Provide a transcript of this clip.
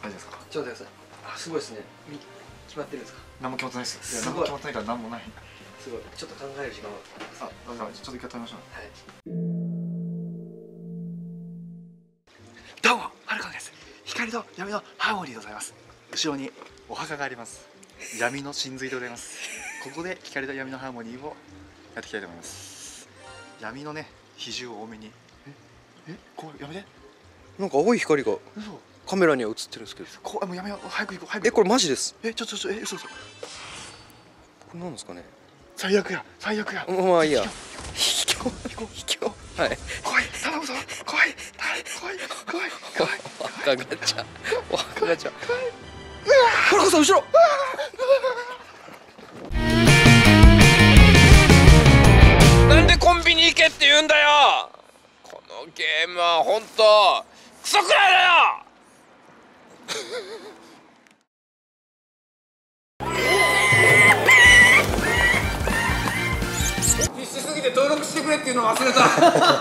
大丈夫ですか？ ちょっと待ってください。あ、すごいですね。決まってるんですか？ 何も決まってないですよ。何も決まってないから何もない。 すごい。ちょっと考える時間を。 あ、だからちょっと一回止めましょう。 はい。 どうも、はるかです。光と闇のハーモニーでございます。後ろにお墓があります。闇の神髄でございます。ここで光と闇のハーモニーをやっていきたいと思います。闇のね、比重を多めに。こうやめて。 なんか青い光が嘘。 カメラには映ってるんですけど。 もうやめよう。早く行こう。早く行こう。 これマジです。 嘘嘘。 これなんですかね。 最悪や。 まあいいや。 秘境。 はい。 怖い。頼むぞ。怖い。 若ガチャ。はるかさん後ろ。 なんでコンビニ行けって言うんだよ。このゲームは本当クソくらいだよ。必死すぎて登録してくれっていうの忘れた。